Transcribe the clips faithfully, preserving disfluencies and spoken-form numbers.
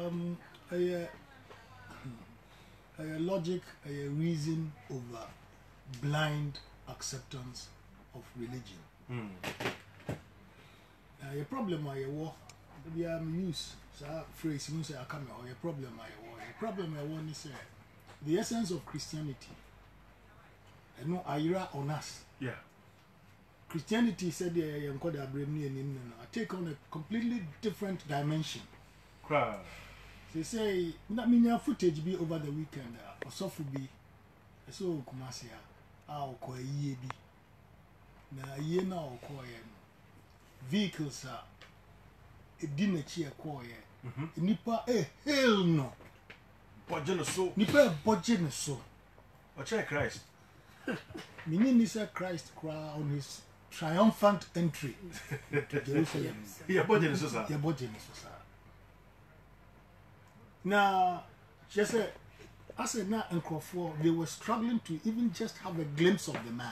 um, a, a logic, a reason over blind acceptance of religion. Mm. Uh, a problem I war, we are use so phrase you say I come or a problem I war. A problem I want is the essence of Christianity. And no ira on us. Yeah. Christianity said the Yankoda Bremni and take on a completely different dimension. Crowd. They say not mean footage be over the weekend or so be so Kumasia. I'll call ye be. Now ye now call vehicles are a dinner cheer choir. Nipa a hell no. Budget so. Nipa budget so. Or check Christ. Meaning is a Christ cry on his triumphant entry to Jerusalem. Yeah, budget so sir. Yeah, budget so sir. Now, just a as a now and Crawford, they were struggling to even just have a glimpse of the man.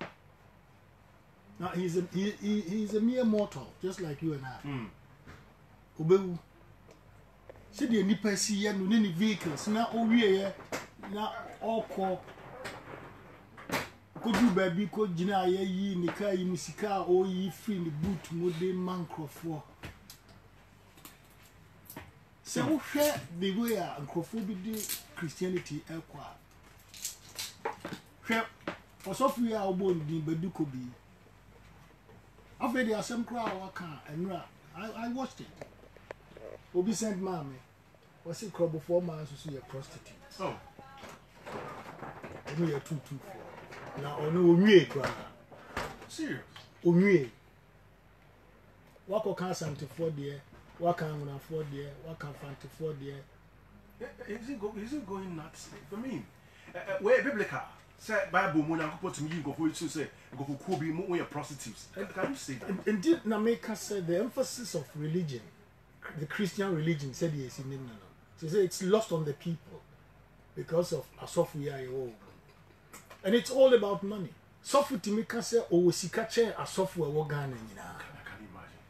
Now he's a he, he he's a mere mortal, just like you and I. Mm. Obewu. See the nipa see ya no ni vehicles na owie ya na okọ koju baby ko gina ya yi ni ka yi musika o yi free ni boot modern man Crawford. So we share the way a Crawford be Christianity ekwa. Hwe osofu ya obo ndi beduko bi. After the assembly crowd waka enra I I watched it. Obi sent mommy was it crowd before man so see a prostitute. Oh. Only a two two four. Now ono onwie kwa. Serious. Onwie. Wako kan seventy-four there, waka one four there, waka fifty-four there. Is it go is it going nuts? For me. Uh, uh, where biblical say Bible mo na ko to me go for to say go for ko bi mo we prostitutes. Can you say that? Indeed, Nameka said the emphasis of religion, the Christian religion, said yes in no no. She said it's lost on the people because of Asofia. And it's all about money. Sofu Timika said, oh, Sikache, Asofu, a Wogan. I can imagine.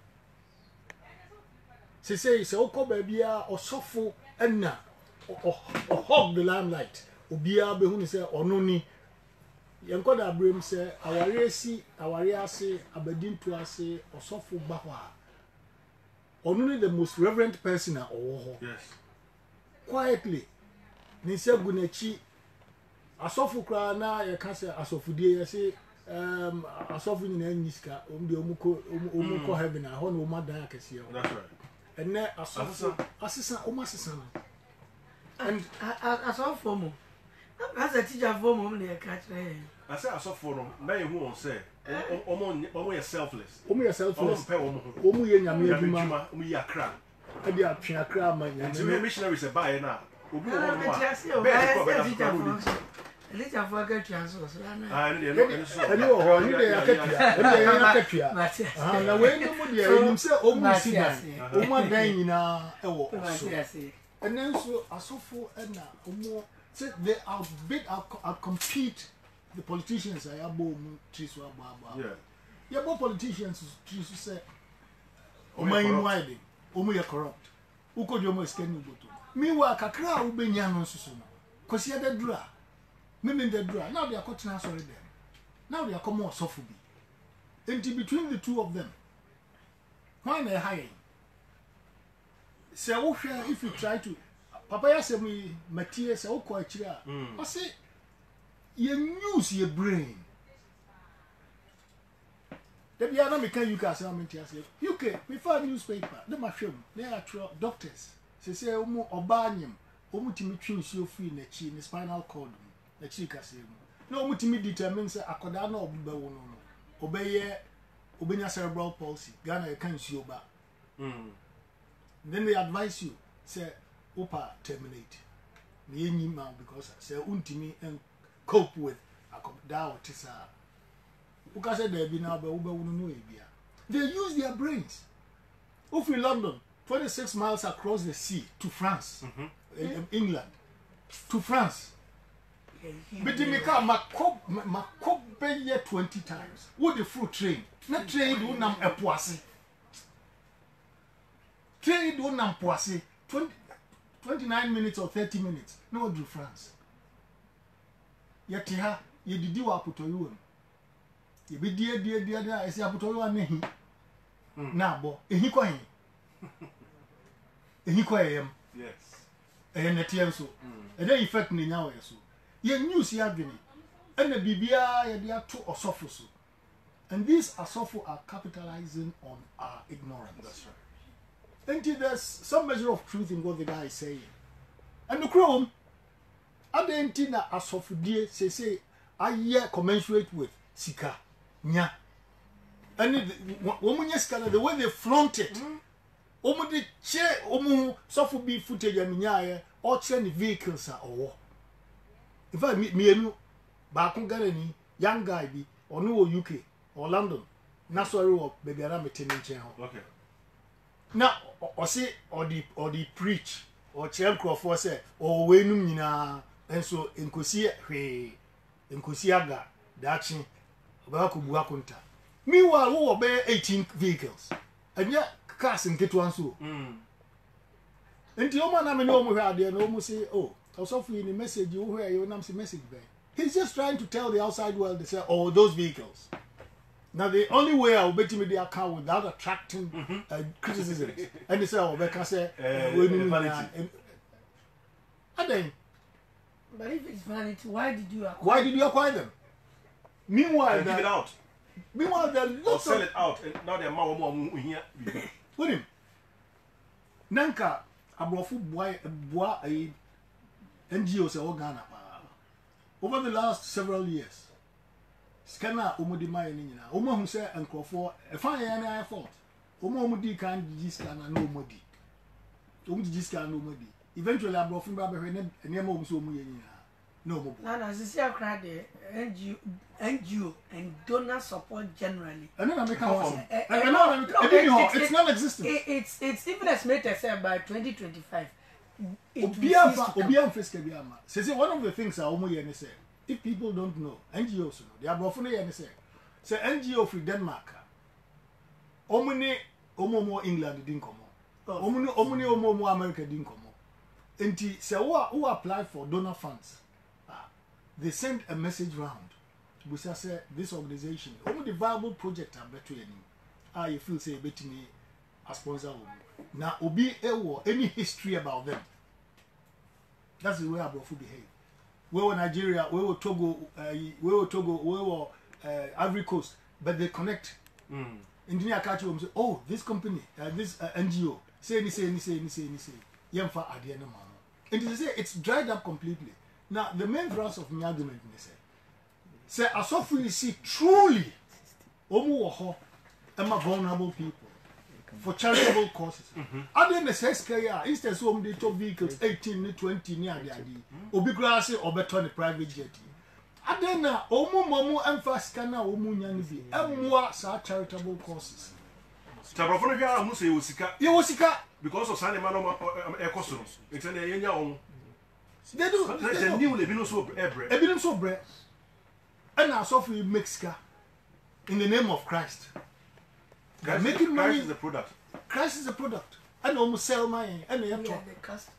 She says, it's Oko Babia or Sofu Enna or hog the limelight. Ubia Behuni say, or Noni. Yankoda Abram say, our resi, our rease, Abedin to us, or Sofu Bahwa. Only the most reverent person at all. Yes. Quietly. Nise Gunechi. Asofu kra na ye ka se asofu die ye se um asofu nyina nyiska om de omuko omuko heaven a ho na oma dan akese ye. That's right. And ne asofu asesa oma asesa na. And asofu mo. As a teacher for mo na ye ka kire. I say asofu no na ye hu on say omo omo ye selfless. Omo ye selfless. Omo pe omo ho. Omo ye nyame adwuma. Omo ye akra. E de atwe akra ma nyame. Nti missionaries e buy na. Obi wo no a. Be ko be na. Little for get transfer. Ah, no, no, no. Ani wo ho ni de akatua. Ani de akatua. Ah, na we no mo de enim se omu sidan. Omu adan nyina e wo so. And then so asofu na omu say they are big are compete the politicians are abo mu triso abo abo. Yeah. Yeah, but politicians triso say omu yin wide. Omu ye corrupt. Uko jo mo skeni boto. Meanwhile kakra wo benya no susu no. Kosi ya dedura. Meaning the draw. Now they are cutting us already. Now they are coming more soft be. And between the two of them, why they high? Say, if you try to, Papa said me, Matthias, oh, quite here. I say, you use your brain. The other can you guys are U K, we find newspaper, the machine, they are doctors. They say, Omo Obanium, Omo Timothy, so free in the chin, the spinal cord. The chika say no mutimi determine say akoda na obi be wo no obeye obenya cerebral palsy Ghana you can see oba mm then they advise you say opa terminate me enyim ma because say untimi and cope with akoda otisa uka say there be na be wo be wo no ebia they use their brains if in London twenty-six miles across the sea to France mm-hmm. in, in England to France. But me ka makop makop be ye twenty times. What the fruit train? Na train do nam epoase. Train do nam poase. twenty twenty-nine minutes or thirty minutes no do France yɛte ha yɛdidi wɔ apotoyiwa mu yɛbɛdi adi adi adi a ɛsɛ apotoyiwa ne hi na abɔ ehi kɔ he ehi kɔ ɛyɛm yes ɛyɛ nɛteɛ nso ɛdɛ effect ne nya wɔ yɛ so yɛ news yɛ adwene ɛna biribiara yɛde ato ɔsɔfo so and these asɔfo are capitalizing on our ignorance. That's right. Until there's some measure of truth in what the guy is saying. And the chrome, I didn't think that asɔfodie say say I hear commensurate with sika nya. And woman yes the way they flaunt it. Omo de che omo sɔfo bi footage and nya or train vehicles are or. In fact, me me baako Ghana ni young guy bi or no U K or London. Na sorry wo baby ara metene nchen ho. Okay. Now or say or the or the preach or chair crofo say or we num nyina enso enkosi hwe enkosi aga dachi ba ko bua konta. Meanwhile wo be eighteen vehicles. And yet cars nketo anso. Mm. Enti o ma na me no mo hwe ade no mo say oh also for the message you hear you nam say message be. He's just trying to tell the outside world they say oh those vehicles. Now the only way I will bet you the account without attracting mm-hmm. uh, criticism, and they say, "Oh, they can say, vanity." And then, but if it's vanity, why did you acquire? Why did you acquire them? Meanwhile, give it out. Meanwhile, there are Or lots sell of it out, and now they're more more here. with him. Nanka abrofu boy boy a N G O say Ghana over the last several years. Scanner omodi mai ni nyina omo hu se enkrofo e fa ye na fault omo omodi kan digi scanner no omodi omo digi scanner no omodi eventually abrofin ba behwe ne ne ma omo so omo ye nyina no omo na na sisi akra de N G O N G O and donor support generally and then I make uh, one uh, and no, no no, it's, it's, it's non existent it, it's it's even estimated say by twenty twenty-five obia obia fiska bia ma say say one of the things I omo ye ne say if people don't know N G Os no they are brofo no ye ne say say N G O free Denmark omo ni omo mo England din komo omo ni omo ni omo mo America din komo enti say who who apply for donor funds ah, they send a message round we say this organization omo the viable project am beto yani ah you feel say betimi a sponsor na obi ewo any history about them. That's the way Abrofo behave. We were Nigeria, we were Togo, uh, we were Togo, we were uh, Ivory Coast, but they connect. Mm. Engineer catch you and say, oh, this company, uh, this uh, N G O, say any, say any, say any, say any, say Yemfa Adiana Mano. And they say it's dried up completely. Now, the main thrust of my argument, they say, say, as often you see truly, Omu Waho, Emma vulnerable people. For charitable causes. And then the says Kaya, instead of home they took vehicles eighteen, twenty near the idea. Obi grassy or better on a private jet. And then now, Omo Momo and fast cana Omu Yanibi, and more such charitable causes. Tabrofone bia amu say osika. You was sika Because of Sunday man e koso. It's an yenya on. they do. There's a new lebino so ebre. Evidence so bread. And now so we make ska in the name of Christ. They're making money. Christ is the product. Christ is a product. And almost sell money. And they have we to. are the customers.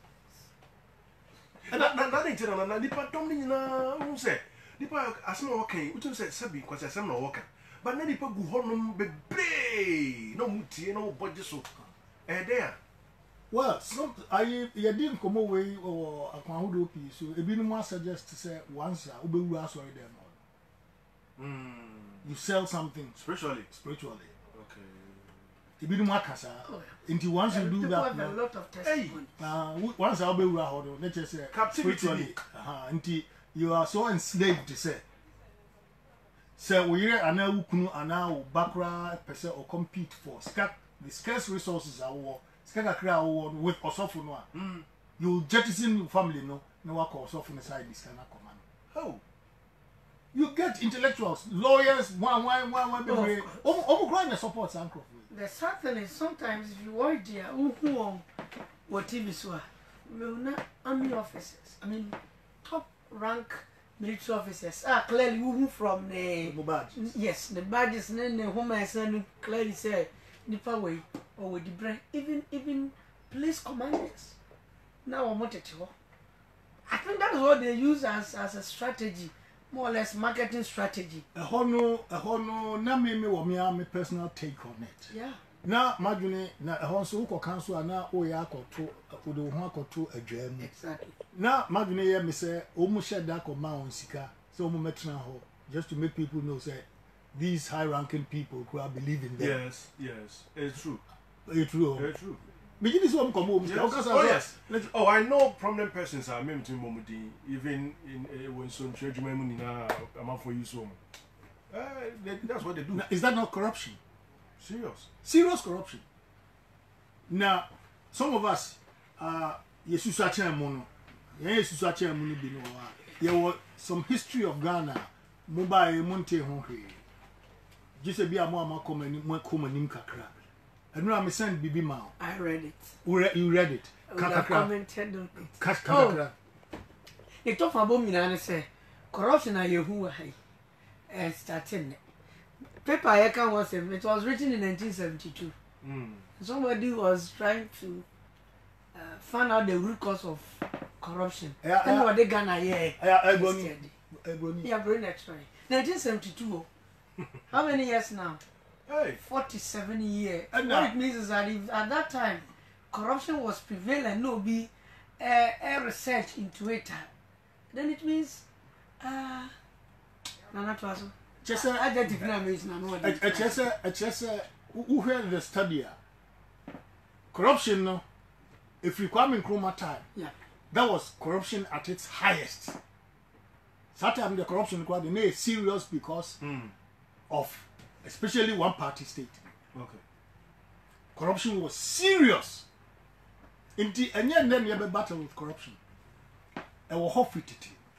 And that that that na na nipa dom ni na who say nipa asema working utu say sabi kwase asem na working but na nipa gu honum bebre no mutie no budget so eh there Well, some I you didn't come away or a quahodo piece, so a bit more suggest to say once I will be sorry there. mm You sell something spiritually spiritually. okay A bit more casa. Until once you And do people that, have a lot of testimony. uh, once I'll be around, let's just say Captivity. spiritually. Uh, until you are so enslaved to say. So we are now kunu ana bakra person or compete for scarce the scarce resources are war. Skaka kra war with osofo no. mm You jettison your family no. No work osofo inside this kind of command. oh You get intellectuals, lawyers, one, one, one, one, Oh, baby. of Omo omo growing support Sankoff. The sad thing is sometimes if you watch there, who on what T V so will not army officers. I mean, top rank military officers are clearly who from the yes the badges and then the woman and clearly say nipa way or with the brain even even police commanders. now I'm not at all. I think that is what they use as as a strategy, more or less marketing strategy. A hono, a hono, na me me wa me a me personal take on it. Yeah. Na madwene na a hon so ko kanso ana o ya akoto o de ho akoto adwam. Exactly. Na madwene ye me say o mu sheda ko ma on sika, so o mu metna ho just to make people know say these high ranking people who are believing them. Yes, yes, it's true. It's true. It's true. Yes. Oh, yes. Oh, I know prominent persons are maybe to Momudi, even in uh, when some church money now, I'm for you so. Uh, that's what they do. Now, is that not corruption? Serious. Serious corruption. Now, some of us, uh, Yesu Sacha Mono, Yesu Sacha Mono Bino, there was some history of Ghana, Mumbai, Monte Honke. Just a be a more common, more common in Kakra. And now I'm saying Bibi Mao. I read it. You read it. I would have commented on it. Kakra. You talk about me and say corruption are you who are and starting. Paper I can was it was written in nineteen seventy-two. Mm. Somebody was trying to uh, find out the root cause of corruption. Yeah, and uh, what they gonna yeah. Yeah, Ebony. Ebony. Yeah, brain X-ray. nineteen seventy-two. How many years now? Hey, forty-seven years. And what now, it means is that if at that time corruption was prevalent, no be a uh, uh, research into it, then it means uh Nana Twaso. just a Adjective name is Nana. a just a a just a who heard the study. Corruption, no. If you come in Nkrumah time, Yeah. that was corruption at its highest. That time the corruption was serious because mm. of especially one party state. Okay. Corruption was serious. In the and then you have a battle with corruption. I will hope it.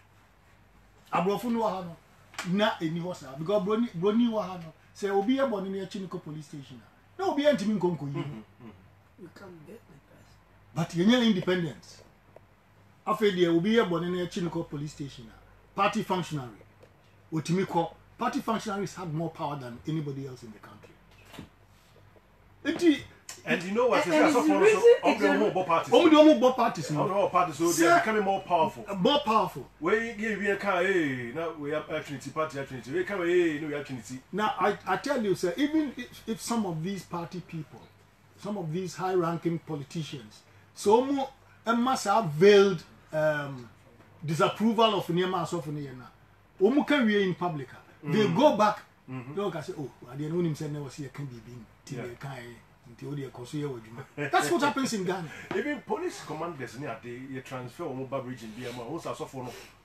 Abrofunu wahano na eni hosa because broni broni wahano say obi e boni na Chiniko police station. Na obi antimi nkonko yi. You can't get the person. But yenye independence. After the obi e boni na Chiniko police station. Party functionary. Otimiko party functionaries had more power than anybody else in the country. It, and you know what? And- It's and so it's far, reason- so of it's the a- more parties. only the more parties, Of the no? more parties, so Sir. they're becoming more powerful. More powerful. We give you a car, hey, now we have a Trinity party, a Trinity. We come, hey, no, we have Trinity. Now, I, I tell you, sir, even if, if some of these party people, some of these high-ranking politicians, so more a must have veiled um, disapproval of Niyama Asofuniana, Omu can we in public. They go back. They can say, oh, I didn't know him say never see a can be being till they can. That's what happens in Ghana. Even police commanders, they transfer on mobile region, be a man who's a sophomore.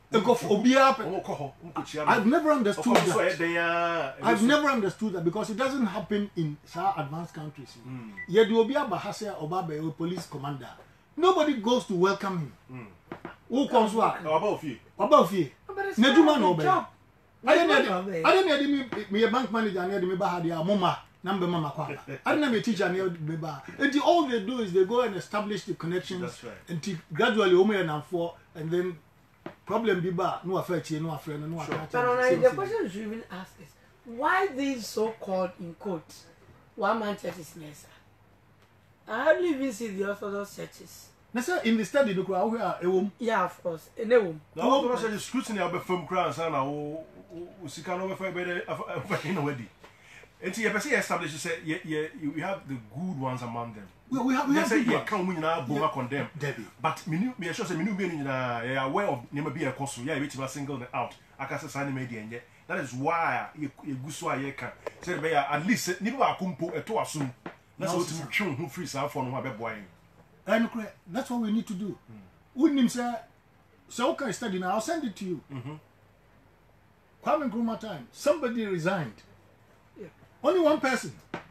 I've never understood that. I've never understood that because it doesn't happen in some advanced countries. Yet you will be a Bahasa or Baba or police commander. Nobody goes to welcome him. Who comes to work? About you. About you. Neduma no be. I Job. don't know me a bank manager and me Bahadia Mama. Number mama kwala. I don't know a teacher near Beba. And all they do is they go and establish the connections. That's right. Until gradually Omo and four and then problem Biba no affair no affair no affair. But uh, the question you should even ask is why these so-called in quotes one man churches Nessa? I hardly even see the Orthodox churches. Nessa in the study look how we are a woman. Yeah, of course. In a womb. Now, I'm going to say the scrutiny of the film crowns and now Sikano in a wedding. And you establish you say yeah, yeah, you have the good ones among them. We, we have we have say good yeah, ones. can we now bomb condemn. Debbie. But me me sure say me no be na aware of never be a cost yeah we to single them out. I can say sign media and that is why you you go so I can say be at least ni ba kumpo eto asum. Na so to tune who free sa for no be boy. And that's what we need to do. Wouldn't him say so okay study now I'll send it to you. Mhm. Kwame Nkrumah time somebody resigned. Yeah. Only one person.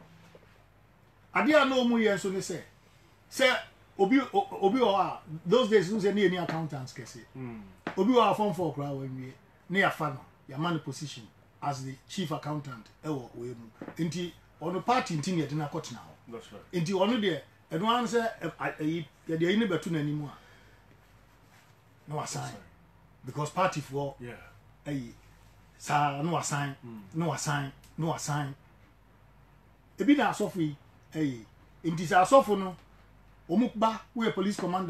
I didn't know mu yen so they say. Say obi obi o those days no say any accountants kese. Mm. Obi o form for crowd when we near fan your man position as the chief accountant e wo we mu. Nti ono party nti ne de na court now. That's right. Nti ono de e no an say e de de ni betu nanimu a. No assign. Because party for Yeah. eh sa no assign, no assign, no assign. E bi na asofo yi eh nti sa asofo no omukba we police commander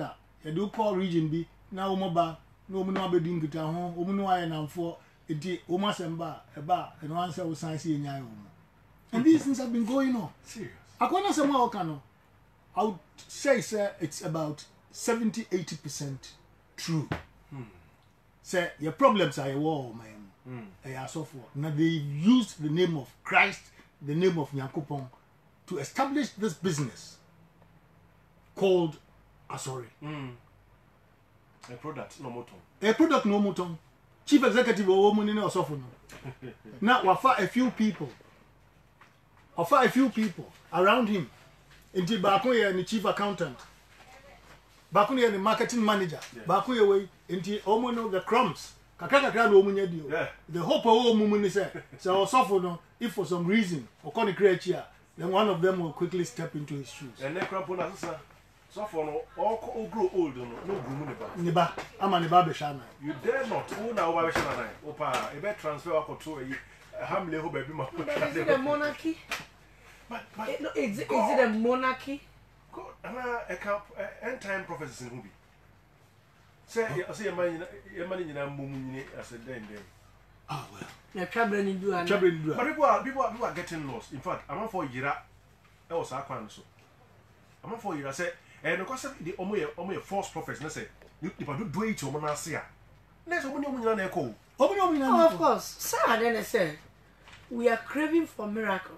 you do call region B now mobile no no abedi ngita ho omu no aye namfo enti omu asemba eba and one say we science enya omu. And these things have been going on. Serious. Akwana sema okano. I would say sir it's about seventy eighty percent true. Hmm. Say your problems are a war man. Hmm. Eh so for. Now they used the name of Christ, the name of Nyankopon to establish this business called Asori. Hmm. A product no moton. A product no moton. Chief executive or woman in Osofo no. Now wafa a few people. Wafa a few people around him. Until baako ye the chief accountant. Baako ye the marketing manager. Yes. Baako ye way until omo no the crumbs. Kakra kakra no omo nya dio. Yeah. The hope o omo ni say so Osofo no if for some reason okoni create here then one of them will quickly step into his shoes. And then crap on us. So for no all grow old no no groom ne ba. Ne ba ama ne ba be hwa na. You dare not. Who now over shana nine. Opa, e be transfer akoto e hamle ho baby ma. But is it a monarchy? But but Eh, no, is, it- is it a monarchy? God, ana e ka end time prophecies in Hubi. Say say your man your man nyina mum nyine as a den den. Ah well. Na trouble ni do ana. Chabre ndura. But people are people are, people are getting lost. In fact, I'm for yira e was akwan so. I'm for yira say eh no cause the omo ye omo ye false prophets na say you people do do it omo na ase a. Na so omo ni omo nyina na e ko. Omo no omo na. Oh, of course. Sir, then I said, we are craving for miracles.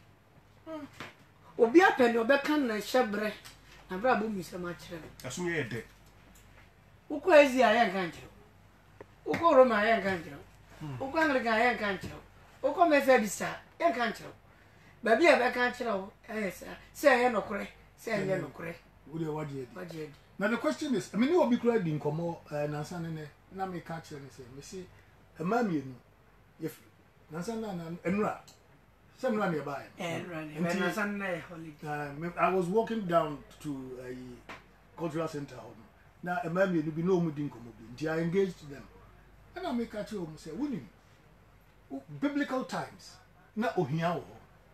Obi apeni obeka na hyebre. Na bra bo mi se ma kire. Asum ye de. Uko ezi aye ganjiro. Uko Roma aye ganjiro. Uko Anglican aye ganjiro. Uko Methodist aye ganjiro. Baby abeka kire o. Eh sir. Say ye nokore. Say ye nokore. Wo de wadi edi. What you Now the question is, I mean, you be crying in Komo, Nansan, and na me catch and say, me see, a mammy, if Nansan and Ra, some run nearby. Eh, running. Until- When I Sunday holiday. Uh, I was walking down to a cultural center home. Now, a mammy, you be no mood in Komo, I engaged them. And I make catch you say, winning biblical times, not Ohiao,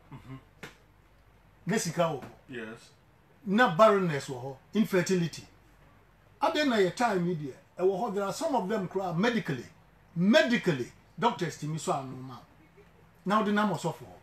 Nessika, Yes. not barrenness or infertility. At the end of your time, media, there are some of them cry medically, medically, doctors to me so no now the number of all.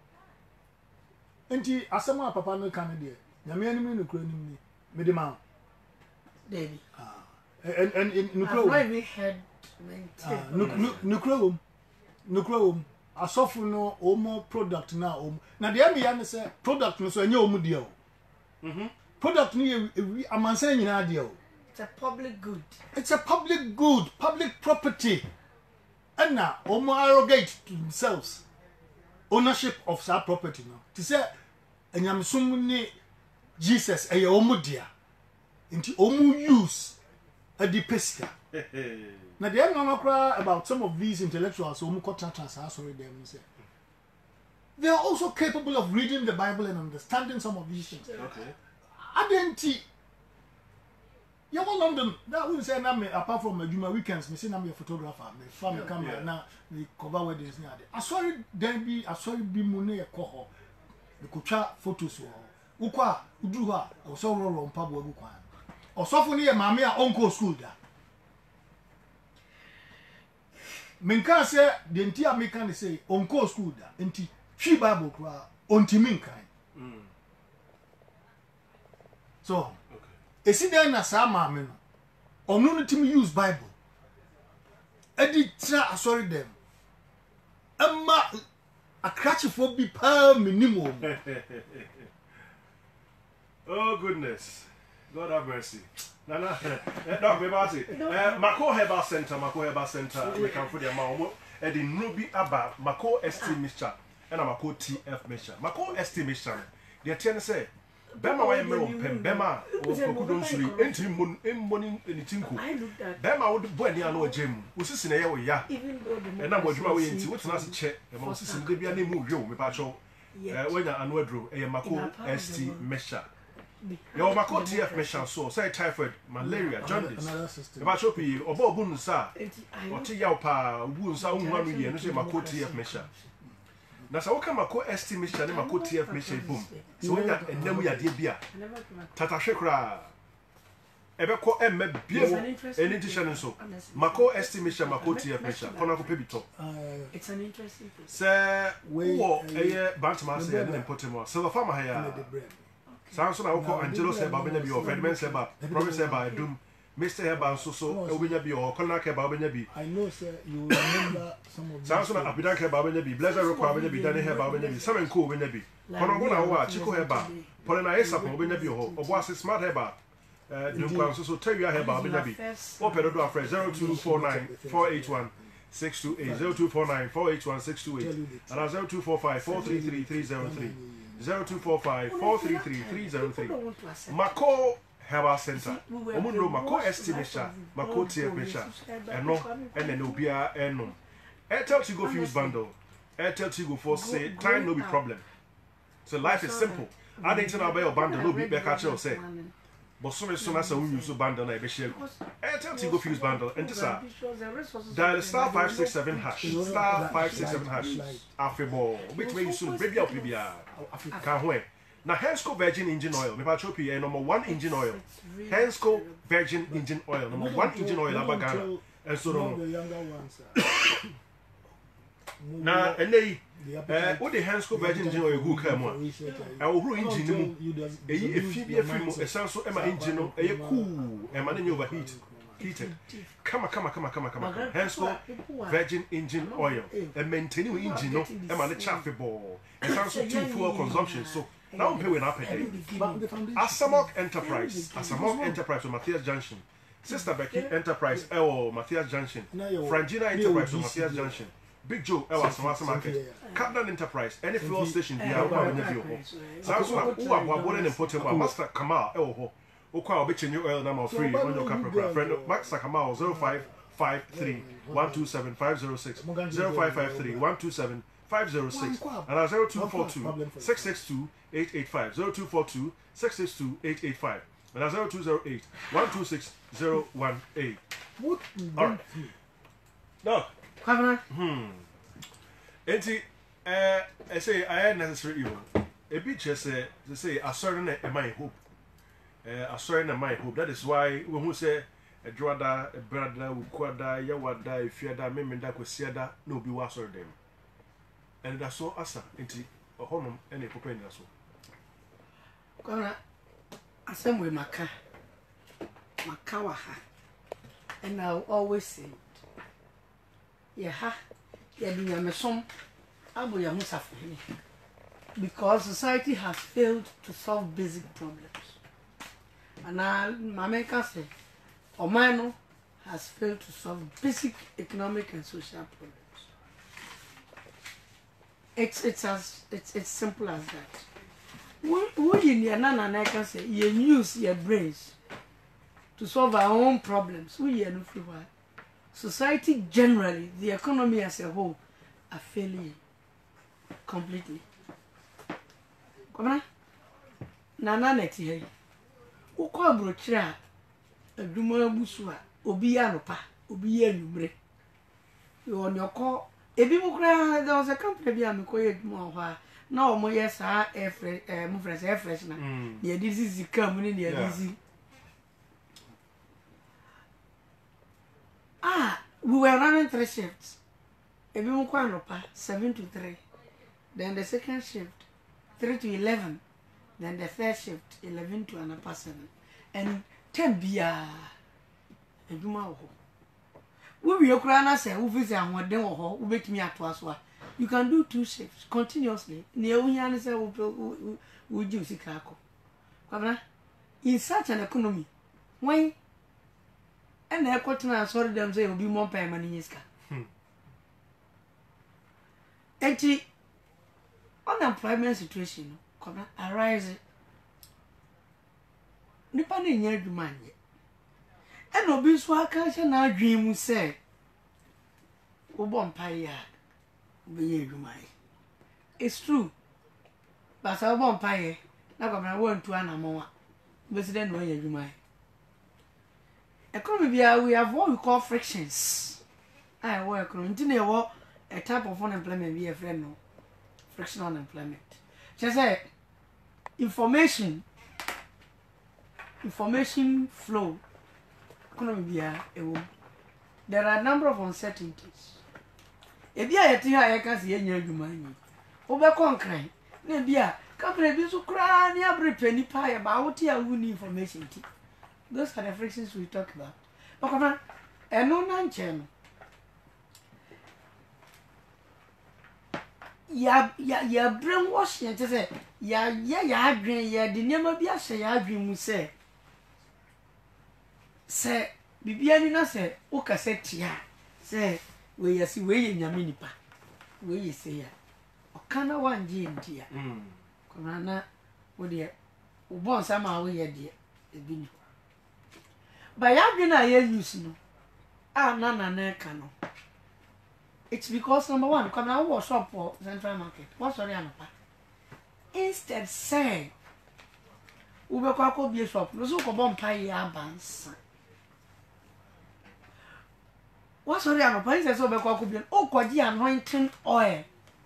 And he, as someone papa no Canada, Yamian no crony, Medima, Baby. and and in I've not Nucro, even heard maintain. Nucro, Nucro, a soft no or more product now. Now the Amian say product no so any deal. Mhm. Product ni I'm saying in idea. It's a public good. It's a public good, public property. And now, omo arrogate to themselves ownership of that property now. To say, and I'm assuming Jesus, a omo dear, into omo use a depeska. Now, the young mama cry about some of these intellectuals, omo contractors, sorry, them say. They are also capable of reading the Bible and understanding some of these things. Okay. Adenti. You go London. That wouldn't say na me apart from my Juma weekends. Me say na me a photographer. Me family camera Yeah. na me cover weddings na ade. Asori then be asori bi mu na ekọ ho. Me ko twa photos wo. Ukwa uduru ha. O so ro ro mpa bo agu kwan. Osofo ne ye maame a onko school da. Me nka say the enti a me kan say onko school da. Enti twi Bible kra ontimi nkan. Mm. So Okay. esi den na saa maame no ɔno no timi use Bible edi tra asɔre dem amma akrachefo bi paa minimum Oh goodness. God have mercy. Nana, no, me ba say. Eh, Mako Herbal Center, Mako Herbal Center, we can put them out. E di Nubi Aba, Mako S T mixture, and a Mako T F mixture. Mako S T mixture. The ten say, Bema wa yemre ompem, Bema o kokudon suri, enti mon emmoni enitinku. I looked at Bema wo bo ani ano gem. Usisi na ye wo ya. even though the E na mo adwuma wo yenti, wo tena se che, e ma usisi de bia na mu hwe wo me pa cho. Eh, wanya ano adro, e Mako S T mixture. Yo Mako T F mixture so, say typhoid, malaria, jaundice. another system. E ba cho pi, obo obu nsa. I Ote yaw pa, obu nsa unhu anu ye, no say Mako T F mixture. Na sa woka Mako S T mixture ne Mako T F mixture boom. So wanya enam ya de bia. never came across. Tata hwe kra. ebeko emme biemo an interesting eni tisha thing. nso Honestly. mako estimation mako Let's- tie let's pressure do kona that. ko pebi to Uh, It's an interesting thing. se Wei, wo eh, eye bantama the se brother. ne impotemo silver farmer ha in ya the bread. sanso na wo ko Now, angelo the se ba brother benya bi o was- fedman se ba the promise se ba brother- dum mister heba nso so No, e obenya bi o kona ke ba obenya bi I know, sir, you remember some of these sanso na things. abidan ke ba obenya bi blazer ro kwa obenya bi dane heba obenya bi seven ko obenya bi kono go na wo a chiko heba pole na yesa ko obenya bi ho obo ase smart heba eh dum kwa nso so tawia heba obenya bi open do afre zero two four nine four eight one six two eight zero two four nine four eight one six two eight and zero two four five four three three three zero three zero two four five four three three three zero three Mako Herbal Center omu no Mako estimation Mako temperature eno ene no bia eno Airtel Tigo Fuse bundle Airtel Tigo for say time no be problem so life is simple I didn't know about your bundle no be back at you say but so so na say we use bundle na e be share Airtel Tigo Fuse bundle and this are dial star five six seven hash star five six seven hash afebo which way you soon baby up bia can hoe na Hensco Virgin Engine Oil me patrol P number one engine oil Hensco Virgin Engine Oil number one engine oil abagana and so Some of no the younger ones. uh, na enei the eh appetite- wo the Hensco Virgin Engine Oil go come on research, uh, e wo huru engine until mu you does- eyi lose efi bi your efi mu mindset. esan so e ma engine no eye cool e ma na overheat heated kama kama kama kama kama Hensco Virgin Engine Oil e maintain your engine no e ma na chafe ball e san so two fuel consumption so now pay we na per day But the foundation- Asamok Enterprise Asamok Enterprise on Matthias Junction Sister Becky Enterprise Ewo Matthias Junction Frangina Enterprise on Matthias Junction Big Joe Ewa Samasa Market Captain Enterprise any fuel station bi a wa benya bi ho sanso na wo abo abo ne potem a Master Kamal ewo ho wo kwa obi chenye oil na ma free on your capra friend Master Kamal zero five five three one two seven five zero six zero five five three one two seven five zero six and zero two four two six six two eight eight five zero two four two six six two eight eight five and zero two zero eight one two six zero one eight. What All right. No. Kwabena, Enti eh I say I had necessary evil. A bit just say to say a certain my hope. Eh a certain my hope. That is why when who say a drada, a brother, ukwada, yawada, if you da memenda kwesiada no bi wasor them. And that's so asa enti a honum and a popenda so. kwabena, asem we maka. Maka wa ha. And I'll always say it. Yeah, ha. Yeah, the yamesom. Abo ya musafiri. Because society has failed to solve basic problems. And I, Mama can say, Omano has failed to solve basic economic and social problems. It's it's as it's it's simple as that. We in your nana can say you use your brains to solve our own problems. We are no free why. Society generally, the economy as a whole, are failing completely. Come on, nana neti hey. Ukwa brochira, aduma busua, obi ya nopa, obi ya numre. You on your call. Ebi mukra, there was a company bi amikoye aduma ho. Na omo yes ah air fresh, eh, mo fresh air fresh na. Near this is the company near this. Ah, we were running three shifts. Ebi mukwa nopa seven to three. Then the second shift three to eleven. Then the third shift eleven to an past seven. And ten bia. Eduma wo. We we okra na say we visit ahoden wo ho, we betimi ato aso a. You can do two shifts continuously. Ne unya ne say we we give sika akọ. Kwabena, in such an economy, when and I got to sorry them say will be more pay money iska. Enti unemployment situation kwabena arise. Nipa na nya adwuma anye. And obi so aka sha na adwen mu say wo bom pai ya be ye adwuma. It's true. But so bom pai na kwabena won tu anamo a. Be se den no ye adwuma. Economy bia we have what we call frictions. I work on continue a type of unemployment be a friend no. Frictional unemployment. Just say information information flow economy bia ewo there are a number of uncertainties ebi a yeti ha yeka se yenya adwuma anyi wo be konkran na bia company bi so kura ni abre pani pa ya ba wo ti a wu ni information ti those are the frictions we talk about okona eno na nche no ya ya ya brainwash ya tese ya ya ya adwen ya de nema bi ahye ya adwen mu se se bibia ni na se o kase tia se we yesi we ye nyame nipa we ye se ya o kana wanje ntia mm kona na wo de wo bon sama wo ye de ebi ni ba ya adwen na ya use no ah na na na ka no. It's because number one, come now was shop for Central Market. What's sorry anapa? Instead say ube kwa ko be shop. No so ko bon pay ya bansa. What's sorry anapa? Instead so be kwa ko be o ko di anointing oil.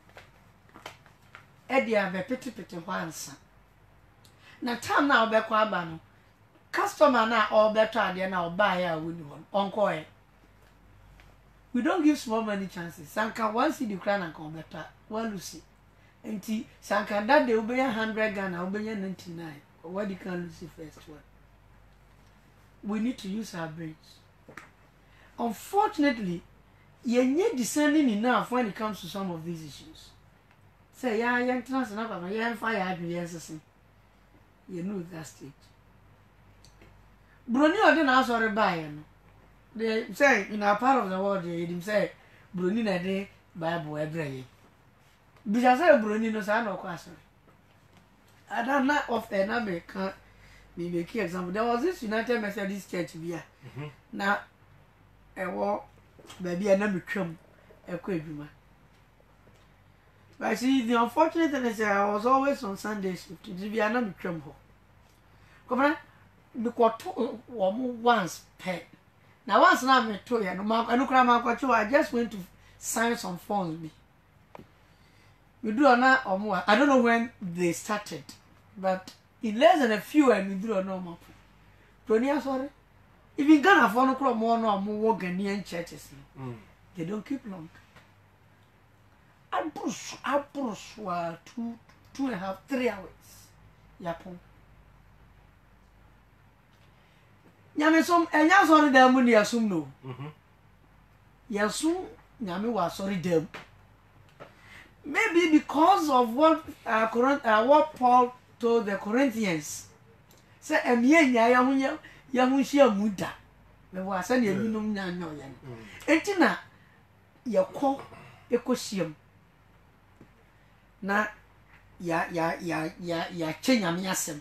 E dia be peti peti hwansa. Na time na ube kwa aba no. Customer na o beto ade na o buy ya woni hon. Onko e. We don't give small money chances. Sanka one see the crown and come better. One Lucy. And T Sanka that they obey a hundred Ghana, obey ninety nine. Or what you can Lucy first one. We need to use our brains. Unfortunately, you're not discerning enough when it comes to some of these issues. Say, yeah, young trans and up, yeah, fire, yes, you know that stage. Brony or didn't ask or buy. They say in our part of the world, they say Bruni na de Bible every. Because I Bruni no say no question. I don't know of the number can be make example. There was this United Methodist Church here. Now a war baby a number come a quick woman. But see the unfortunate thing is I was always on Sunday shift to be a number come home. Come on, because once pay. Now once now me told you, I just went to sign some forms. Me, we do not or more. I don't know when they started, but in less than a few, and we do no more. Tony, sorry. If you gonna follow more no more Ghanaian churches, mm. They don't keep long. I push, I push for two, two and a half, three hours. Yapon. Nyame som enya sorry dem mu ne yasum no mhm yasum nyame wa sorry dem maybe because of what uh, Corinth, uh, what Paul told the Corinthians say emye nya ya hunya ya hunhia muda me wa say na ebinum nya nya oya enti na yakọ ekosiem na ya ya ya ya ya chenyame asem.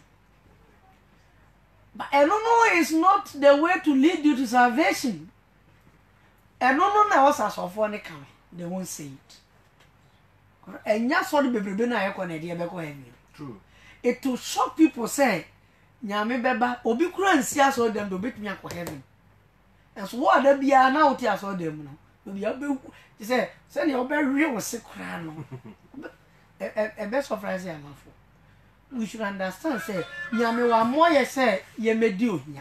But Enono is not the way to lead you to salvation. Enono na was as of one account. They won't say it. And just what the baby na yako na dia beko heaven. True. It will shock people say, Nyame beba obi kura nsi aso dem do betumi akọ heaven. And so what there be na oti aso dem no. Obi abe say say na obi real se kura no. E e be surprise am afọ. We should understand say nyame wa moye say ye medi ohia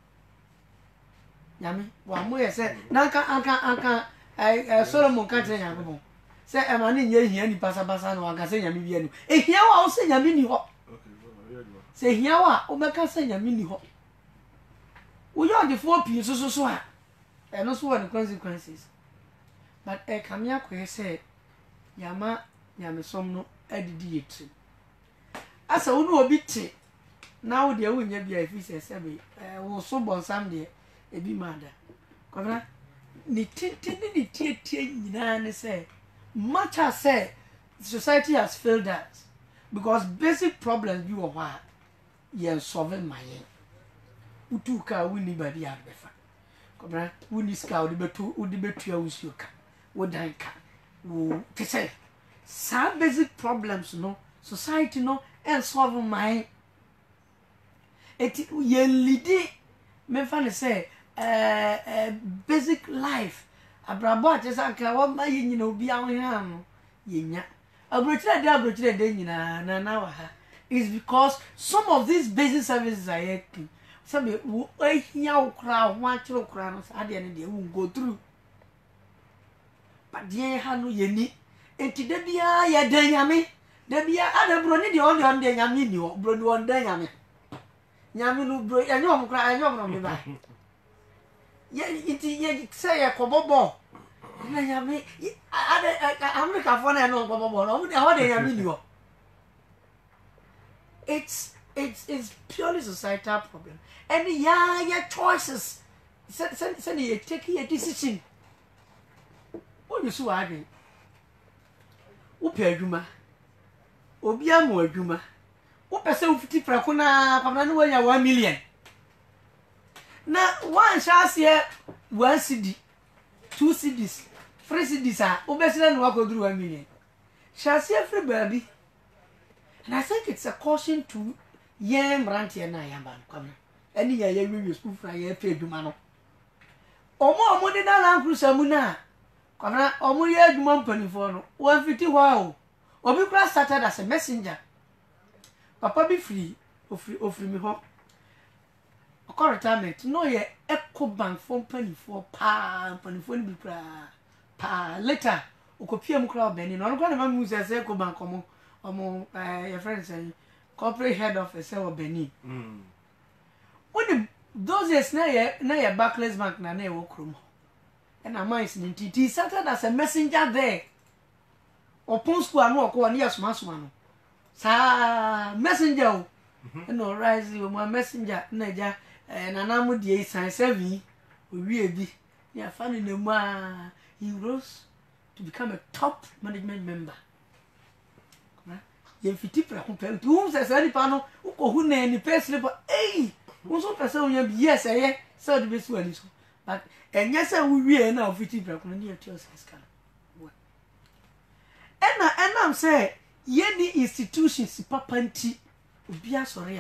nyame wa moye say nanka anka anka eh Solomon ka tire nyame bon say e ma ne nye hia ni pasa pasa no anka say nyame bi anu e hia wa o say nyame ni ho say hia wa o be ka say nyame ni ho wo yo de four pin so so so a e no so what the consequences but e kamia ko say yama nyame som no adidi yetri asa wonu obi te na wo de wonya bia efi se sebe eh wo so bonsam de ebi mada kwabra ni tete ni tietie nyina ne say much as say society has failed us because basic problems you are ye solving my utu ka woni ba bia befa kwabra woni ska wo de betu wo de betu awusu ka wo dan ka wo te say some basic problems no society no and solve my it ye lidi me fa say uh, uh, basic life abrabo atesa ka wa ma ye nyina obi ahwe ha no ye nya abrochire de abrochire de nyina na na wa ha is because some of these basic services are yet Some way here crowd, one chill crown, I didn't go through. But dear Hanu Yenny, and to the Bia, ya dayame, the Bia, other brony, the only one day I mean you, brother one day I mean. Yaminu, bro, and you cry, I know me by. Yet it say a cobobo. Yami, I'm a California, I know Bobo, how they are you. It's it's it's purely societal problem. And yeah, your choices. Send send send you take a decision. What you so agree? Upe adwuma. Obi amu adwuma. Upe se fifty francs na pamna no ya one million. Na one chance here one C D, two C Ds, three C Ds ah, obesile no go through one million. Chance every baby. And I think it's a caution to young Ranty and I am coming. Any year you will school for a pay dumano. Or more money than Uncle Samuna. Come on, or more year company for one fifty wow. Or be class started as a messenger. Papa be free, offer me home. A car retirement, no ye echo bank phone penny for pa, penny phone be pa later. Okopiam crowd benny, no one of them says echo bank common. Among uh, your friends and corporate head office or Benin. Mm. When the those years na ye na ye backless bank na na work room. And a mice in T T started as a messenger there. Open school and walk one year smash one. Sa messenger. And no rise you my messenger naja and an amu de sign seven we be. You are finding the ma he rose to become a top management member. Ye fifty pra compare to whom says any panel who na any person but eh who's so person yes eh so the best one is but and yes we we now fifty pra kun near to us can and and I'm say ye ni institutions papa nti obia sorry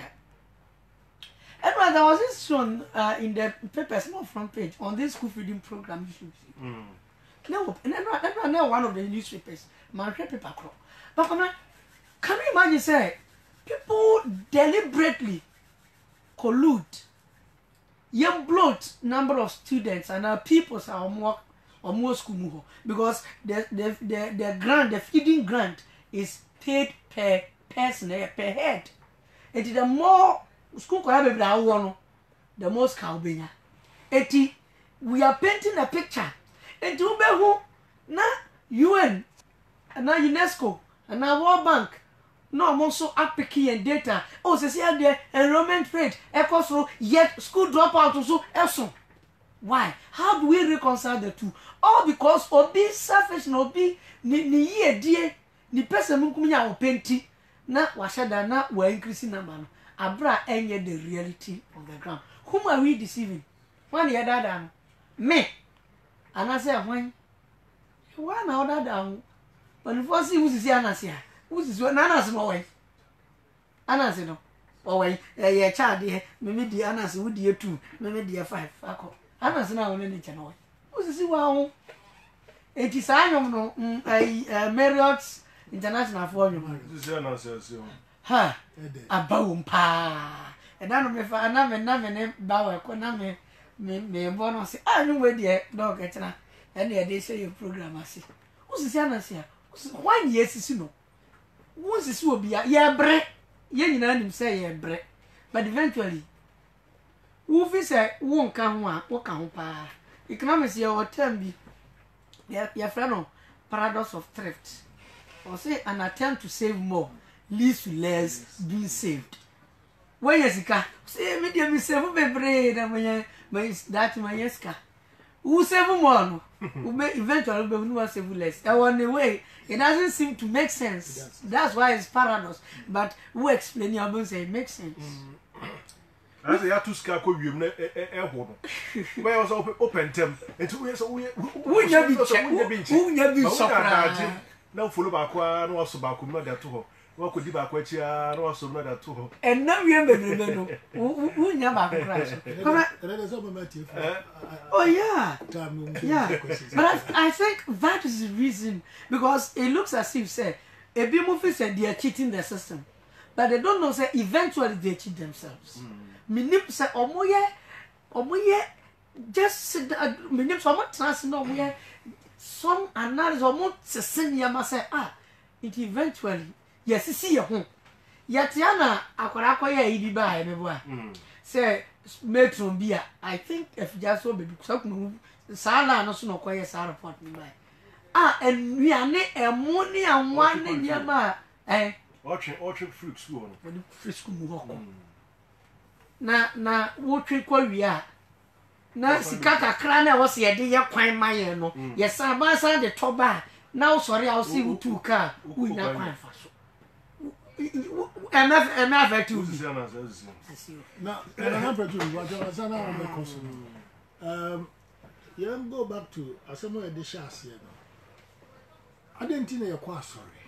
and when there was this one uh, in the paper small front page on this school feeding program you should see mm. no and then no one of the newspapers my paper crop but come on. Can you imagine, say, people deliberately collude, young blood number of students and our people are more or more school because the the the the grant, the feeding grant is paid per person per head. And the more school have one, the more scalbing. Eti, we are painting a picture. And to be who na U N and now UNESCO and now World Bank. No, I'm also picking and data. Oh, they say the enrollment rate, echo so yet school dropout also also. Why? How do we reconcile the two? All because obi selfish no be ni ni ye die ni person munkumya openti na washada na we increasing number no. Abra enye the reality of the ground. Whom are we deceiving? One the other than me. And I say when one other than but the first thing was see anasia. Who's this one? Ananas no way. Ananas no. Oh way. Eh, child here. Maybe the ananas would year two. Maybe the five. Ako. Ananas now only nature no. Who's this one? It is I no. Um, Marriott's International Forum. This is ananas. Ha. Abawum pa. And I know me for another name. Bower. Kona me me me born say. I know where the dog get na. And they say your program I see. Who's this ananas here? One year is you know. Once this will be a yeah bread, yen in him say yeah bread, but eventually, Wolf say won't come one, what can pa. Economics your term be your friend paradox of thrift, or say an attempt to save more, leads to less being saved. Where is it? Say, medium is seven bread, and my that my yeska. Who save more? Who may eventually be no save less. I want the way. It doesn't seem to make sense. That's why it's paradox. But who explain your bones say it makes sense. As they are to scarecrow you, air water. Where was open them? And two years away, who never be checked, who never be so now full of aqua, no also back with mother to her. What could you back with you? No also mother to her. And now you remember who never crash. Oh, yeah. Yeah. But I, I think that is the reason because it looks as if, say, a B movie said they are cheating the system, but they don't know, say, eventually they cheat themselves. Mm. minim se omoye omoye just sit down minim so mo trans no omoye some analysis omo sesen ya ma say ah it eventually yes see ye ho yetia na akwara akoye yi bi ba e me bo a say metron bi a I think if just so baby sakunu sala no so no koye sa report ni ba ah enuane emo ni anwa ne nyama eh Watching orchard fruit school no. When fruit school mu hoko. Na na wo twe kwa wi a. Na sika kakra na wo se ye de ye kwan maye no. Ye san ba san de toba na wo sori a wo se wo tu ka wo na kwan fa so. Enough enough to. Na na na petu wa jo sana na me koso. Um you go back to asemo e de sha ase no. Adenti na ye kwa sorry.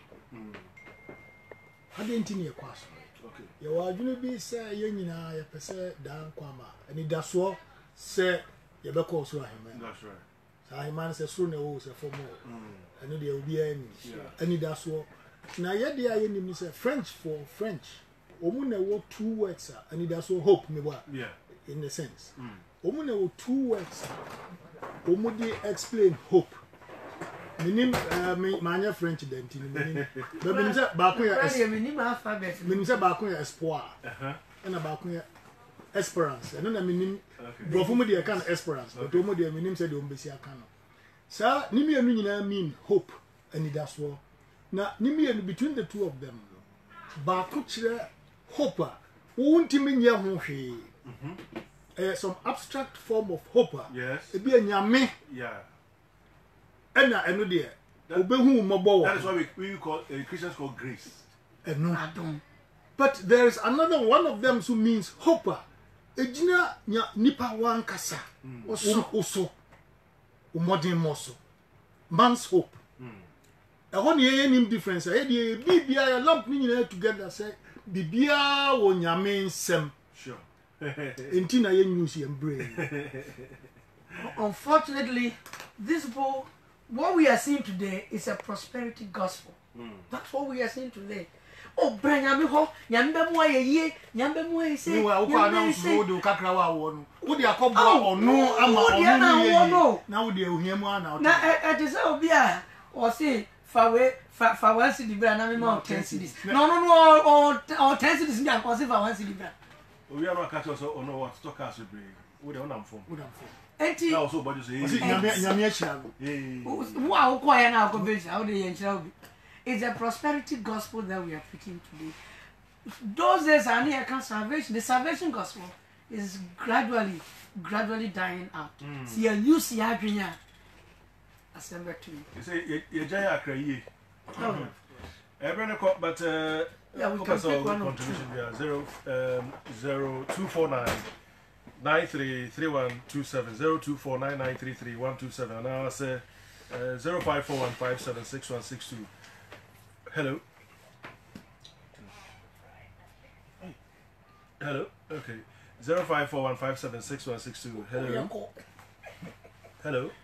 Adenti na ye kwa sorry. Okay. Ye wa adwene bi se ye nyina ye pese dan kwama. Ani daso se ye be ko so ahema. That's right. Sa ahema se so na wo se fomo. Mm. Ani de obi ani. Yeah. Ani daso na ye de aye nim say French for French omu na wo two words a ani daso hope me wa. Yeah. In a sense. Mm. Omu na wo two words omu de explain hope. Minim uh, me manya French denti minim. But minim say ba ko ya Right, minim alphabet. minim say ba ko ya espoir. Uh-huh. Na ba ko ya esperance. No na minim Okay. brofo mu de kan esperance. But omu de minim say de ombesi aka no. Sa nimi enu nyina mean hope ani daso. Na nimi enu between the two of them. Ba ko kire hope a wo ntimi nya ho hwe. Mhm. Eh some abstract form of hope. Yes. E bi anyame. Yeah. Ena enu de obehu mobo wo. That is why we, we call uh, Christians call grace. Enu. Adom. But there is another one of them who means hope. Ejina nya nipa wan kasa. Oso oso. Umodin moso. Man's hope. E ho ne ye nim difference. E de bibia ya lump ni nyina together say bibia wo nyame nsem. Sure. Enti na ye news ye brain. Unfortunately, this book, what we are seeing today is a prosperity gospel. Mm. That's what we are seeing today. Oh, Branyami ho, nyambe mo ye ye, nyambe mo ye say. Ni wa uko announce wo de kakra wa wo no. Wo de akọbọ onu ama onu ye. Na wo de ohiamu ana. Na e te say obi a o say fawe fa fa one city bra na me mo ten cities. No no no o o ten cities ndia ko say fa one city bra. We are not catch us on what stock us we bring. We don't am form. Wo da fo. Enti Now so body say nyame nyame achira go. eh. Wo a wo ko ya na ko be how dey enchira obi. It's a prosperity gospel that we are preaching today. Those days are near salvation. The salvation gospel is gradually, gradually dying out. See, you use the Adrian assemble to me. You say you jaya akra Oh, Every call, but uh, yeah, we can take one or contribution there zero um zero two four nine nine three three one two seven zero two four nine nine three three one two seven and I'll say uh, zero five four one five seven six one six two. Hello. Hello. Okay. Zero five four one five seven six one six two. Hello. Hello.